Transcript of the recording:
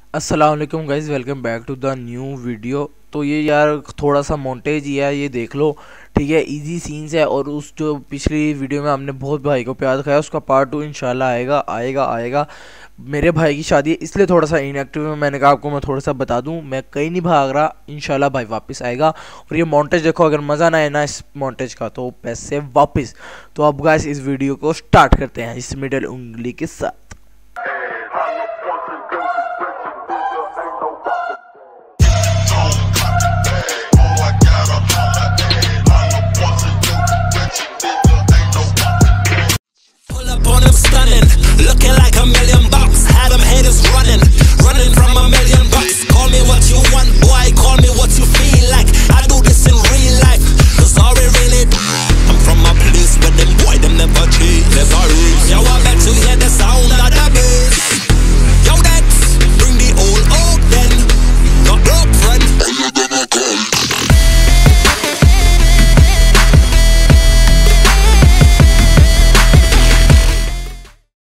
अस्सलाम वालेकुम guys, welcome back to the new video. तो ये यार थोड़ा सा मोन्टेज ही है, ये देख लो। ठीक है, इजी सीन्स है। और उस जो पिछली वीडियो में हमने बहुत भाई को प्यार दिखाया, उसका पार्ट 2 इंशाल्लाह आएगा आएगा आएगा। मेरे भाई की शादी है इसलिए थोड़ा सा इनएक्टिव है। मैंने कहा आपको मैं थोड़ा सा बता दूं, मैं कहीं नहीं भाग रहा, इंशाल्लाह भाई वापस आएगा। और ये मोन्टेज देखो, अगर मज़ा ना आए ना इस मोन्टेज का तो पैसे वापस। तो अब गाइस इस वीडियो को स्टार्ट करते हैं इस मिडल उंगली के साथ।